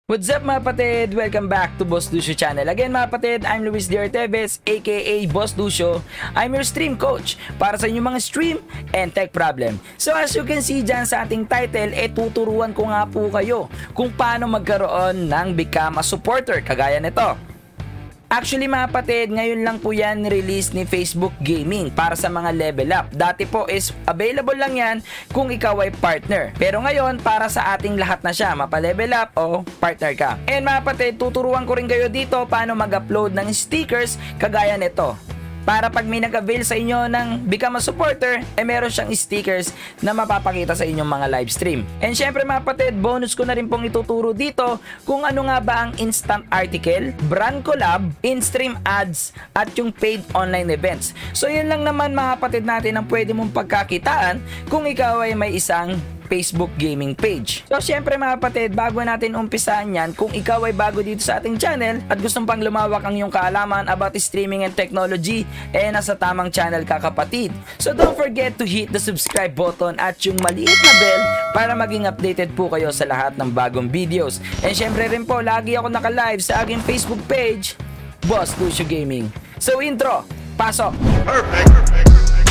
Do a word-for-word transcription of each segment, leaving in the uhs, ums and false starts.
What's up mga patid? Welcome back to Boss Lucio channel. Again mga patid, I'm Luis D. Orteves aka Boss Lucio. I'm your stream coach para sa inyong mga stream and tech problem. So as you can see dyan sa ating title, eh tuturuan ko nga po kayo kung paano magkaroon ng become a supporter kagaya nito. Actually mga patid, ngayon lang po yan release ni Facebook Gaming para sa mga level up. Dati po is available lang yan kung ikaw ay partner. Pero ngayon para sa ating lahat na siya, mapa-level up o partner ka. And mga patid, tuturuan ko rin kayo dito paano mag-upload ng stickers kagaya nito. Para pag may nag-avail sa inyo ng become a supporter, eh meron siyang stickers na mapapakita sa inyong mga live stream. And syempre mga patid, bonus ko na rin pong ituturo dito kung ano nga ba ang instant article, brand collab, in-stream ads, at yung paid online events. So yun lang naman mga patid natin ang pwede mong pagkakitaan kung ikaw ay may isang Facebook gaming page. So syempre mga kapatid, bago natin umpisahan yan, kung ikaw ay bago dito sa ating channel at gustong pang lumawak ang iyong kaalaman about streaming and technology, eh nasa tamang channel ka kapatid. So don't forget to hit the subscribe button at yung maliit na bell para maging updated po kayo sa lahat ng bagong videos. And syempre rin po, lagi ako naka-live sa aking Facebook page, Boss Lucio Gaming. So intro, pasok! Perfect! Perfect!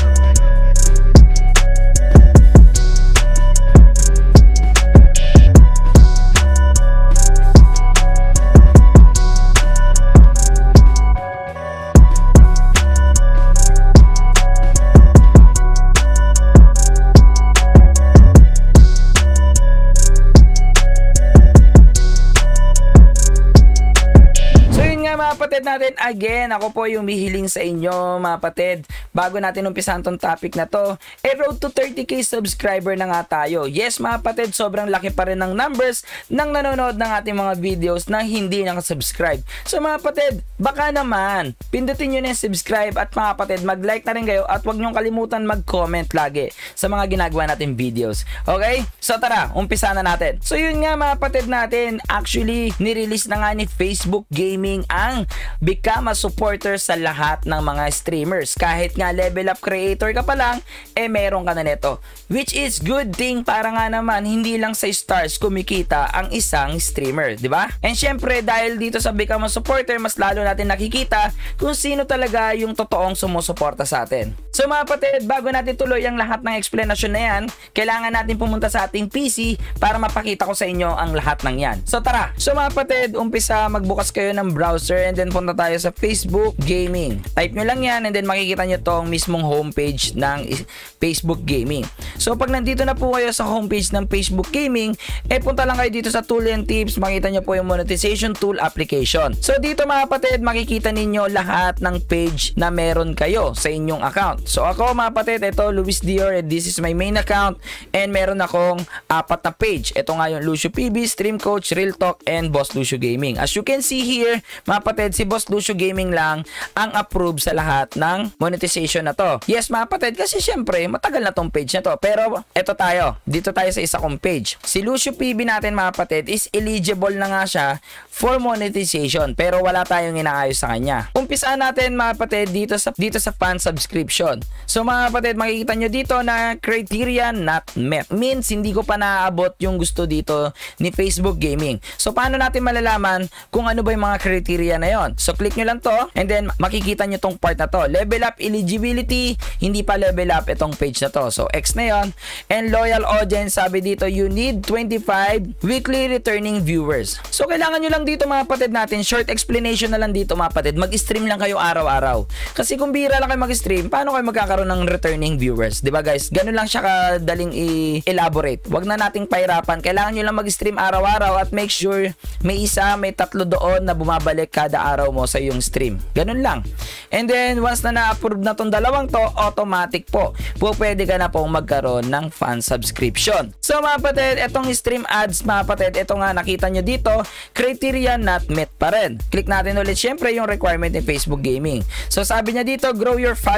Kapatid natin, again, ako po yung mihiling sa inyo mga patid. Bago natin umpisahan tong topic na to, eh road to thirty K subscriber na nga tayo. Yes mga patid, sobrang laki pa rin ng numbers ng nanonood ng ating mga videos na hindi nakasubscribe. So mga patid, baka naman pindutin nyo na yung subscribe at mga patid, mag-like na rin kayo at huwag nyo kalimutan mag-comment lagi sa mga ginagawa natin videos. Okay? So tara, umpisa na natin. So yun nga mga patid natin, actually nirelease na nga ni Facebook Gaming ang become a supporter sa lahat ng mga streamers. Kahit nga level up creator ka pa lang, eh meron ka na neto. Which is good thing para nga naman hindi lang sa stars kumikita ang isang streamer, di ba? And syempre dahil dito sa become a supporter, mas lalo natin nakikita kung sino talaga yung totoong sumusuporta sa atin. So mga patid, bago natin tuloy ang lahat ng explanation na yan, kailangan natin pumunta sa ating P C para mapakita ko sa inyo ang lahat ng yan. So tara! So mga patid, umpisa magbukas kayo ng browser and then punta tayo sa Facebook Gaming. Type nyo lang yan and then makikita nyo tong mismong homepage ng Facebook Gaming. So pag nandito na po kayo sa homepage ng Facebook Gaming, eh punta lang kayo dito sa tool and tips, makita nyo po yung monetization tool application. So dito mga patid, makikita ninyo lahat ng page na meron kayo sa inyong account. So ako mga patid, ito Luis Dior, this is my main account and meron akong apat na page. Ito nga yung Lucio P B, Stream Coach, Real Talk, and Boss Lucio Gaming. As you can see here, mga patid, si Boss Lucio Gaming lang ang approve sa lahat ng monetization na to. Yes mga patid, kasi syempre matagal na tong page na to. Pero eto tayo, dito tayo sa isa kong page. Si Lucio P B natin mga patid is eligible na nga siya for monetization pero wala tayong inaayos sa kanya. Umpisaan natin mga patid dito sa, dito sa fan subscription. So mga patid, makikita nyo dito na criteria not met. Means hindi ko pa naaabot yung gusto dito ni Facebook Gaming. So paano natin malalaman kung ano ba yung mga criteria na yon? So click nyo lang to and then makikita nyo tong part na to. Level up eligibility, hindi pa level up itong page na to. So X na yon. And loyal audience, sabi dito you need twenty-five weekly returning viewers. So kailangan nyo lang dito mga patid natin, short explanation na lang dito mga patid, mag-stream lang kayo araw-araw. Kasi kung bihira lang kayo mag-stream, paano kayo magkakaroon ng returning viewers? Diba guys? Ganun lang siya kadaling i-elaborate. Wag na nating pahirapan. Kailangan nyo lang mag-stream araw-araw at make sure may isa, may tatlo doon na bumabalik kada araw mo sa yung stream. Ganun lang. And then once na na-approve na tong dalawang to, automatic po. Po pwede ka na pong magkaroon ng fan subscription. So mga patid, etong stream ads mga patid, ito nga nakita nyo dito, criteria not met pa rin. Click natin ulit syempre yung requirement ni Facebook Gaming. So sabi niya dito, grow your followers.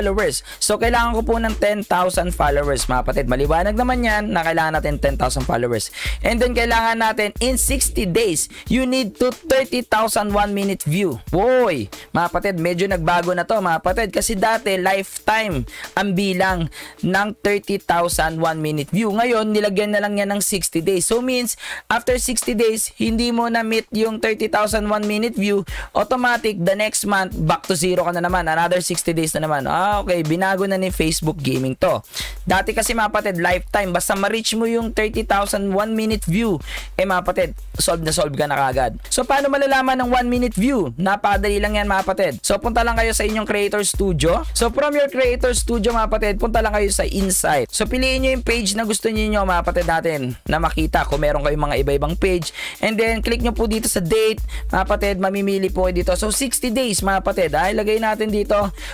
So kailangan ko po ng ten thousand followers mga kapatid. Maliwanag naman yan na kailangan natin ten thousand followers. And then kailangan natin in sixty days, you need to thirty thousand one minute view. Woy! Mga kapatid, medyo nagbago na to mga kapatid. Kasi dati lifetime ang bilang ng thirty thousand one minute view. Ngayon, nilagyan na lang yan ng sixty days. So means, after sixty days, hindi mo na meet yung thirty thousand one minute view, automatic, the next month, back to zero ka na naman. Another sixty days na naman. Ah, okay. Binago na ni Facebook Gaming to. Dati kasi mga kapatid, lifetime. Basta ma-reach mo yung thirty thousand one minute view, eh mga kapatid, solve na solve ka na kagad. So, paano malalaman ng one minute view? Napakadali lang yan mga kapatid. So, punta lang kayo sa inyong Creator Studio. So, from your Creator Studio mga kapatid, punta lang kayo sa Insight. So, piliin nyo yung page na gusto niyo mga kapatid natin na makita kung meron kayong mga iba-ibang page. And then, click nyo po dito sa date. Mga kapatid, mamimili po dito. So, sixty days mga kapatid. Ay, lagay natin dito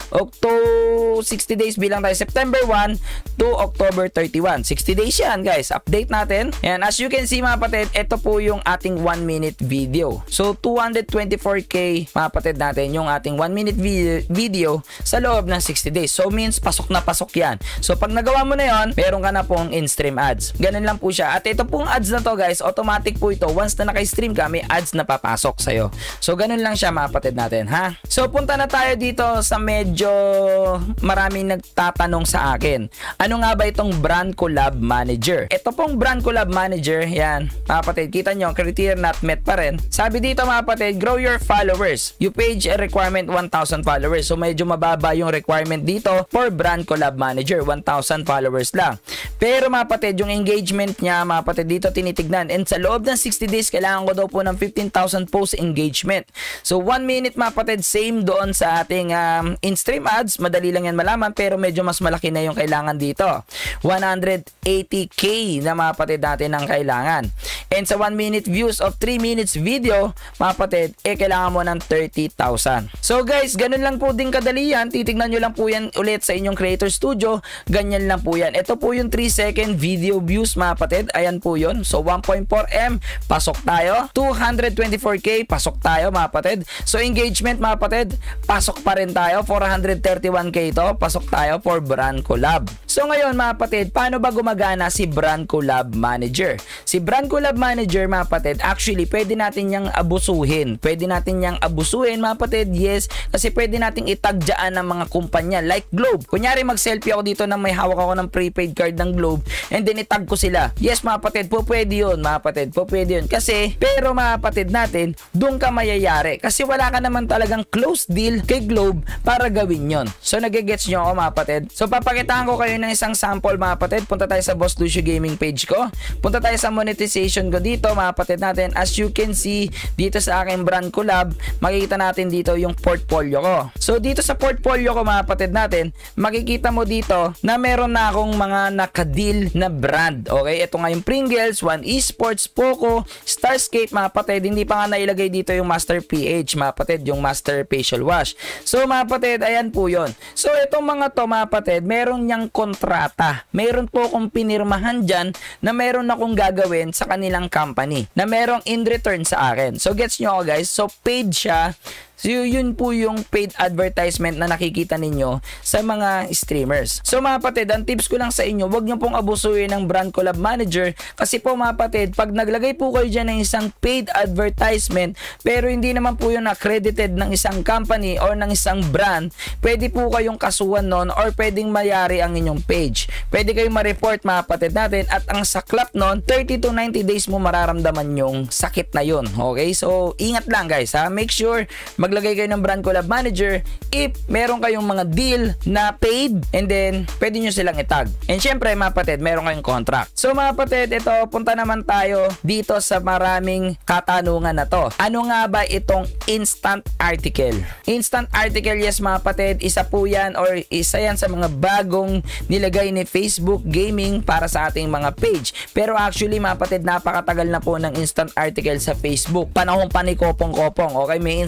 October sixty days bilang tayo September one to October thirty-one. sixty days yan guys. Update natin. And as you can see mga kapatid, ito po yung ating one minute video. So, two hundred twenty-four K mga kapatid natin yung ating one minute video sa loob ng sixty days. So, means pasok na pasok yan. So, pag nagawa mo na yon, meron ka na pong in-stream ads. Ganun lang po siya. At ito pong ads na to guys, automatic po ito. Once na naka-stream ka, may ads na papasok sa'yo. So, ganun lang siya mga kapatid natin, ha? So, punta na tayo dito sa medyo maraming nagtatanong sa akin. Ano nga ba itong Brand Collab Manager? Ito pong Brand Collab Manager, yan. Mga kapatid, kita nyo, criteria not met pa rin. Sabi dito mga kapatid, grow your followers. You page a requirement one thousand followers. So, medyo mababa yung requirement dito for Brand Collab Manager. one thousand followers lang. Pero mga kapatid, yung engagement niya, mga kapatid, dito tinitignan. And sa loob ng sixty days, kailangan ko daw po ng fifteen thousand post engagement. So, one minute mga kapatid, same doon sa ating um, in-stream ads. Madali lang yan malaman, pero medyo mas malaki na yung kailangan dito. one hundred eighty K na mga kapatid natin ang kailangan. And sa one minute views of three minutes video, mga kapatid, eh kailangan mo ng thirty thousand. So guys, ganun lang po din kadali yan. Titignan nyo lang po yan ulit sa inyong Creator Studio. Ganyan lang po yan. Ito po yung three second video views mga kapatid. Ayan po yun. So one point four M, pasok tayo. two hundred twenty-four K, pasok tayo mga kapatid. So engagement mga kapatid, pasok pa rin tayo. four hundred thirty-one K to, pasok tayo for Brand Collab. So ngayon mga kapatid, paano ba gumagana si Brand Collab Manager? Si Brand Collab Manager mga kapatid, actually pwede natin yang abusuhin. Pwede natin yang abusuhin mga kapatid, yes. Kasi pwede nating itag dyan ng mga kumpanya like Globe. Kunyari mag-selfie ako dito na may hawak ako ng prepaid card ng Globe and then itag ko sila. Yes mga kapatid, po pwede yun mga kapatid, po pwede yun. Kasi, pero mga kapatid natin, doon ka mayayari. Kasi wala ka naman talagang close deal kay Globe para gawin yon. So nagigets nyo ako mga kapatid. So papakitaan ko kayo ng isang sample mga kapatid. Punta tayo sa Boss Lucio Gaming page ko. Punta tayo sa monetization ko dito mga kapatid natin. As you can see, dito sa aking Brand Collab, makikita natin dito yung portfolio ko. So dito sa portfolio ko mga kapatid natin, makikita mo dito na meron na akong mga nakadeal na brand. Okay, ito nga yung Pringles, One Esports, Poco, Starscape mga kapatid. Hindi pa nga nailagay dito yung Master P H mga kapatid, yung Master Facial Wash. So mga kapatid, ayan po yun. So itong mga to mga kapatid, meron niyang kontrata. Meron po akong pinirmahan dyan na meron akong gagawin sa kanilang company na merong in return sa akin. So gets nyo ako guys. So paid siya. So yun po yung paid advertisement na nakikita ninyo sa mga streamers. So mga kapatid, ang tips ko lang sa inyo, wag nyo pong abusuin ng Brand Collab Manager. Kasi po mga kapatid, pag naglagay po kayo dyan ng isang paid advertisement pero hindi naman po yun accredited ng isang company or ng isang brand, pwede po kayong kasuhan nun or pwedeng mayari ang inyong page. Pwede kayong ma-report mga kapatid natin at ang saklap nun, thirty to ninety days mo mararamdaman yung sakit na yun. Okay? So ingat lang guys ha. Make sure maglagay kayo ng Brand Collab Manager if meron kayong mga deal na paid and then pwede nyo silang itag. And syempre mga kapatid, meron kayong contract. So mga kapatid, ito, punta naman tayo dito sa maraming katanungan na to. Ano nga ba itong instant article? Instant article, yes mga kapatid, isa po yan or isa yan sa mga bagong nilagay ni Facebook Gaming para sa ating mga page. Pero actually mga kapatid, napakatagal na po ng instant article sa Facebook. Panahon pa ni Kopong Kopong. Okay, may instant article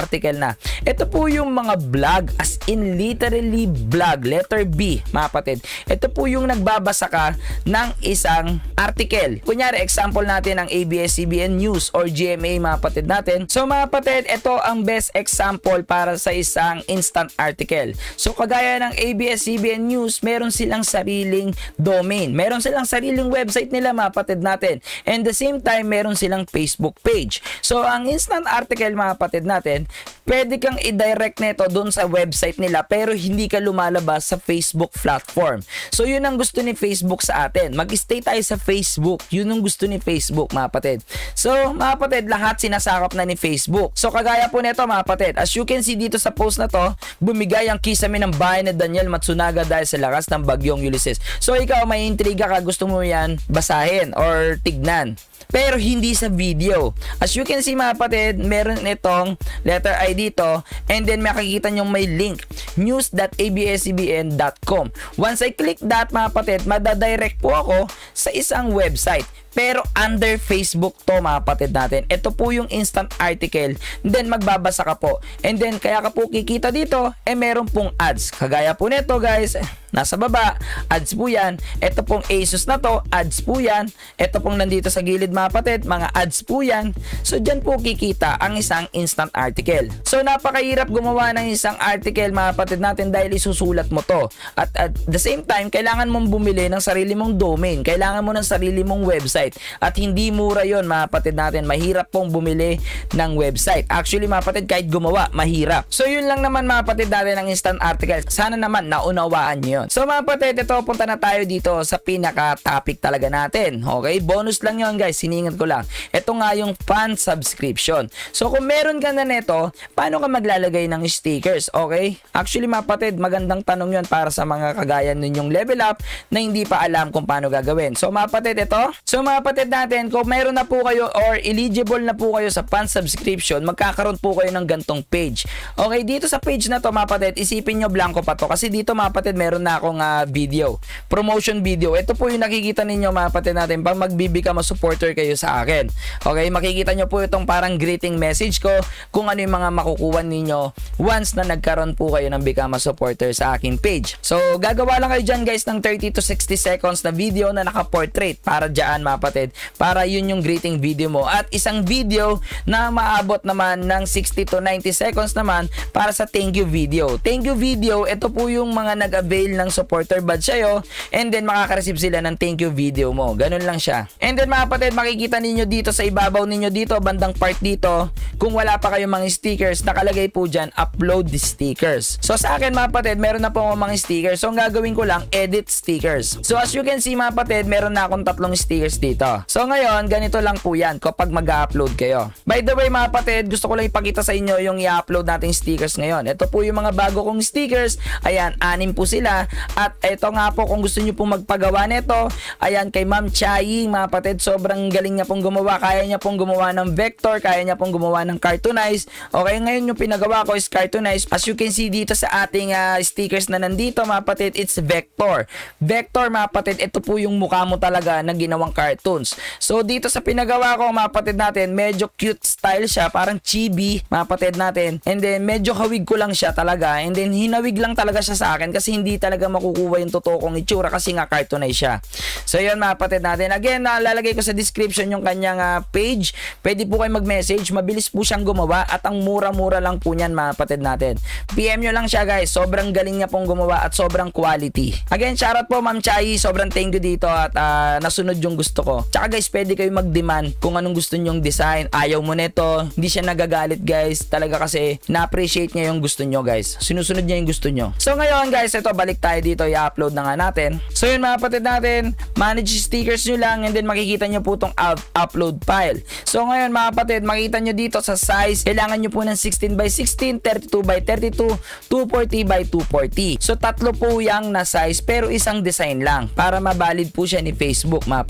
article na. Ito po yung mga blog, as in literally blog, letter B mga kapatid. Ito po yung nagbabasa ka ng isang article. Kunyari, example natin ang A B S C B N News or G M A mga kapatid natin. So mga kapatid, ito ang best example para sa isang instant article. So kagaya ng A B S C B N News, meron silang sariling domain. Meron silang sariling website nila mga kapatid natin. And the same time, meron silang Facebook page. So ang instant article mga kapatid natin, pwede kang i-direct nito doon sa website nila pero hindi ka lumalabas sa Facebook platform. So yun ang gusto ni Facebook sa atin. Mag-stay tayo sa Facebook. Yun ang gusto ni Facebook mga kapatid. So mga kapatid, lahat sinasakop na ni Facebook. So kagaya po nito mga kapatid, as you can see dito sa post na to, bumigay ang kisame ng bahay ni Daniel Matsunaga dahil sa lakas ng bagyong Ulysses. So ikaw, may intriga ka, gusto mo yan basahin or tignan, pero hindi sa video. As you can see mga kapatid, meron itong letter I dito, and then makikita nyo may link, news dot a b s c b n dot com. Once I click that mga kapatid, madadirect po ako sa isang website. Pero under Facebook to mga kapatid natin. Ito po yung instant article. Then magbabasa ka po. And then kaya ka po kikita dito, eh meron pong ads. Kagaya po nito guys, nasa baba, ads po yan. Ito pong Asus na to, ads po yan. Ito pong nandito sa gilid mga kapatid, mga ads po yan. So dyan po kikita ang isang instant article. So napakahirap gumawa ng isang article mga kapatid natin dahil isusulat mo to. At at the same time, kailangan mong bumili ng sarili mong domain. Kailangan mo ng sarili mong website. At hindi mura yon mga kapatid natin. Mahirap pong bumili ng website. Actually mga kapatid, kahit gumawa, mahirap. So yun lang naman mga kapatid natin ang instant article. Sana naman naunawaan nyo yun. So mga kapatid, ito, punta na tayo dito sa pinaka-topic talaga natin. Okay? Bonus lang yun guys. Siningat ko lang. Ito nga yung fan subscription. So kung meron ka na neto, paano ka maglalagay ng stickers? Okay? Actually mga kapatid, magandang tanong yun para sa mga kagaya ninyong level up na hindi pa alam kung paano gagawin. So mga kapatid, ito. So mga kapatid natin, kung meron na po kayo or eligible na po kayo sa fan subscription, magkakaroon po kayo ng gantong page. Okay, dito sa page na to mga kapatid, isipin nyo blanco pa to kasi dito mga kapatid meron na akong uh, video, promotion video. Ito po yung nakikita ninyo mga kapatid natin pag magbibigam o supporter kayo sa akin. Okay, makikita nyo po itong parang greeting message ko kung ano yung mga makukuha ninyo once na nagkaroon po kayo ng become a supporter sa aking page. So gagawa lang kayo dyan guys ng thirty to sixty seconds na video na naka-portrait para dyan mga kapatid, para yun yung greeting video mo, at isang video na maabot naman ng sixty to ninety seconds naman para sa thank you video. Thank you video, ito po yung mga nag-avail ng supporter badge sa'yo, and then makaka-receive sila ng thank you video mo. Ganun lang siya. And then mga kapatid, makikita ninyo dito sa ibabaw ninyo dito, bandang part dito, kung wala pa kayong mga stickers, nakalagay po dyan, upload the stickers. So sa akin mga kapatid, meron na po akong mga stickers. So ang gagawin ko lang, edit stickers. So as you can see mga kapatid, meron na akong tatlong stickers dito. So ngayon, ganito lang po yan kapag mag-upload kayo. By the way mga kapatid, gusto ko lang ipakita sa inyo yung i-upload nating stickers ngayon. Ito po yung mga bago kong stickers. Ayan, anim po sila. At ito nga po, kung gusto nyo pong magpagawa nito, ayan, kay Ma'am Chai mga kapatid, sobrang galing niya pong gumawa. Kaya niya pong gumawa ng vector, kaya niya pong gumawa ng cartoonize. Okay, ngayon yung pinagawa ko is cartoonize. As you can see dito sa ating uh, stickers na nandito mga kapatid, it's vector. Vector mga kapatid, ito po yung mukha mo talaga na ginawang cartoons. So dito sa pinagawa ko mga kapatid natin, medyo cute style siya, parang chibi mga kapatid natin, and then medyo hawig ko lang siya talaga, and then hinawig lang talaga siya sa akin kasi hindi talaga makukuha yung totoo kong itsura kasi nga cartoonize siya. So yun mga kapatid natin, again nalalagay ko sa description yung kanyang uh, page. Pwede po kayo mag-message, mabilis po siyang gumawa at ang mura-mura lang po niyan mga kapatid natin. P M nyo lang siya guys, sobrang galing niya pong gumawa at sobrang quality. Again, shoutout po Ma'am Chai, sobrang thank you dito at uh, nasunod yung gusto ko. Tsaka guys, pwede kayo mag-demand kung anong gusto nyong design. Ayaw mo nito, hindi siya nagagalit guys. Talaga kasi na-appreciate niya yung gusto nyo guys. Sinusunod niya yung gusto nyo. So ngayon guys, ito, balik tayo dito. I-upload na nga natin. So yun mga kapatid natin, manage stickers nyo lang and then makikita nyo po itong upload file. So ngayon mga kapatid, makikita nyo dito sa size, kailangan nyo po ng sixteen by sixteen, thirty-two by thirty-two, two forty by two forty. So tatlo po yung na size pero isang design lang para mabalid po siya ni Facebook mga kapatid.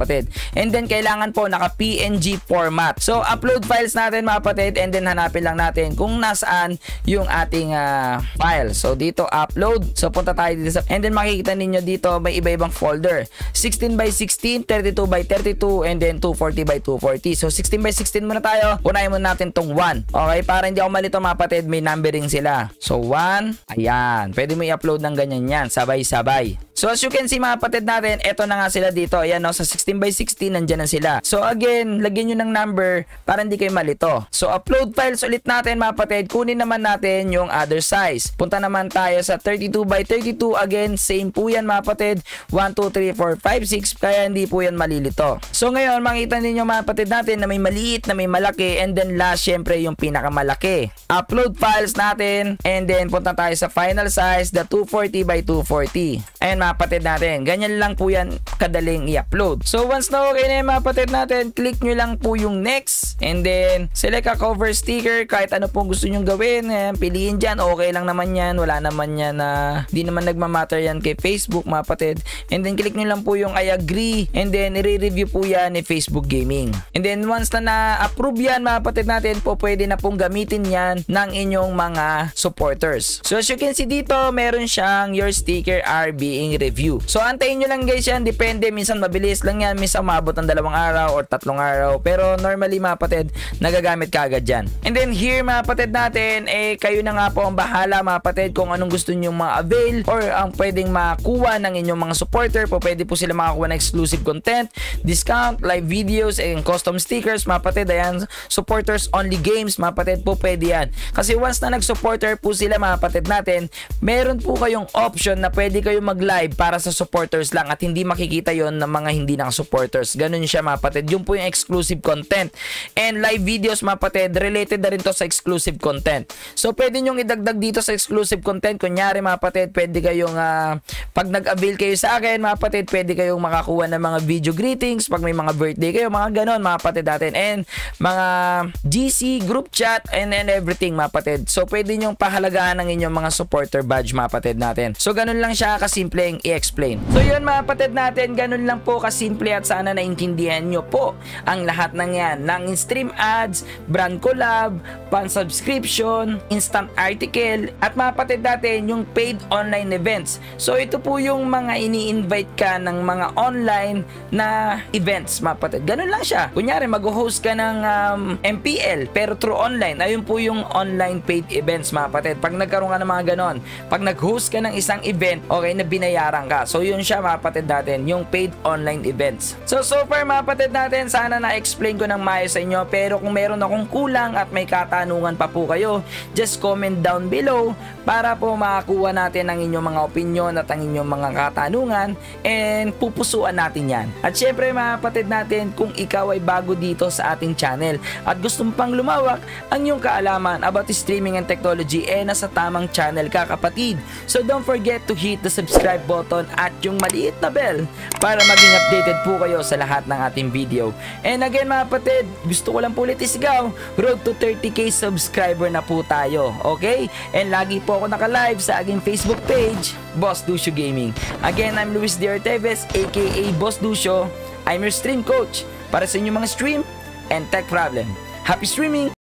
and then kailangan po naka P N G format. So upload files natin mga kapatid, and then hanapin lang natin kung nasaan yung ating uh, file. So dito upload, so punta tayo dito sa, and then makikita ninyo dito may iba-ibang folder, sixteen by sixteen, thirty-two by thirty-two, and then two forty by two forty. So sixteen by sixteen muna tayo, unahin muna natin tong one, okay, para hindi ako malito mga kapatid, may numbering sila. So one, ayan, pwede mo i-upload ng ganyan yan, sabay-sabay. So as you can see mga kapatid natin, eto na nga sila dito. Ayan no, sa sixteen by sixteen nandyan na sila. So again, lagyan nyo ng number para hindi kayo malito. So upload files ulit natin mga kapatid. Kunin naman natin yung other size. Punta naman tayo sa thirty-two by thirty-two. Again, same po yan mga kapatid. one, two, three, four, five, six. Kaya hindi po yan malilito. So ngayon, makita ninyo mga kapatid natin na may maliit, na may malaki. And then last, syempre yung pinakamalaki. Upload files natin. And then punta tayo sa final size, the two forty by two forty. Ayan mga kapatid natin, ganyan lang po yan kadaling i-upload. So once na okay na yung mga kapatid natin, click nyo lang po yung next, and then select a cover sticker, kahit ano pong gusto nyo gawin, eh, piliin dyan, okay lang naman yan, wala naman yan na, di naman nagmamatter yan kay Facebook mga kapatid. And then click nyo lang po yung I agree, and then i-review po yan ni Facebook Gaming. And then once na na-approve yan mga kapatid natin, po pwede na pong gamitin yan ng inyong mga supporters. So as you can see dito, meron siyang your sticker are being review. So antayin nyo lang guys yan, depende, minsan mabilis lang yan, minsan umabot ng dalawang araw or tatlong araw, pero normally mga kapatid, nagagamit ka agad yan. And then here mga kapatid natin, eh kayo na nga po ang bahala mga kapatid kung anong gusto nyo mga avail or ang pwedeng makuha ng inyong mga supporter. Po pwede po sila makakuha ng exclusive content, discount, live videos, and custom stickers mga kapatid. Ayan, supporters only games mga kapatid, po pwede yan. Kasi once na nag-supporter po sila mga kapatid natin, meron po kayong option na pwede kayo mag-live para sa supporters lang at hindi makikita yon ng mga hindi naka-supporters. Ganun siya mga kapatid. Yun po yung exclusive content. And live videos mga kapatid, related na rin to sa exclusive content. So pwede nyong idagdag dito sa exclusive content. Kunyari mga kapatid, pwede kayong uh, pag nag-avail kayo sa akin mga kapatid, pwede kayong makakuha ng mga video greetings pag may mga birthday kayo, mga ganon mga kapatid natin. And mga G C, group chat, and, and everything mga kapatid. So pwede nyong pahalagaan ng inyong mga supporter badge mga kapatid natin. So ganun lang siya kasimpleng i-explain. So yun mga kapatid natin, ganun lang po kasimple at sana naintindihan nyo po ang lahat ng yan, ng stream ads, brand collab, pan subscription, instant article, at mga kapatid natin yung paid online events. So ito po yung mga ini-invite ka ng mga online na events mga kapatid. Ganun lang siya. Kunyari mag-host ka ng um, M P L pero through online. Ayun po yung online paid events mga kapatid. Pag nagkaroon ka ng mga ganon, pag nag-host ka ng isang event, okay, na binayaran ka. So yun siya mga kapatid natin, yung paid online events. So so far mga kapatid natin, sana na-explain ko ng maayos sa inyo, pero kung meron akong kulang at may katanungan pa po kayo, just comment down below para po makakuha natin ang inyong mga opinion at ang inyong mga katanungan, and pupusuan natin yan. At syempre mga kapatid natin, kung ikaw ay bago dito sa ating channel at gusto mo pang lumawak ang iyong kaalaman about streaming and technology, eh nasa tamang channel ka kapatid. So don't forget to hit the subscribe button at yung maliit na bell para maging updated po kayo sa lahat ng ating video. And again mga kapatid, gusto ko lang po ulit isigaw, road to thirty K subscriber na po tayo, okay? And lagi po ako naka-live sa aking Facebook page, Boss Ducio Gaming. Again, I'm Luis D. Orteves, aka Boss Ducio. I'm your stream coach para sa inyong mga stream and tech problem. Happy streaming!